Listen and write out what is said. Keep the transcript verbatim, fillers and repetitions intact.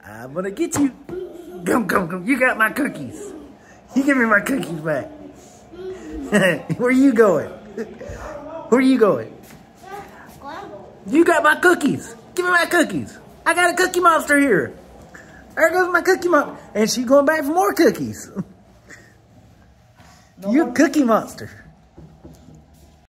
I'm gonna get you. Come, come, come. You got my cookies. You give me my cookies back. Where you going? Where you going? You got my cookies. Give me my cookies. I got a cookie monster here. There goes my cookie monster. And she's going back for more cookies. You cookie monster.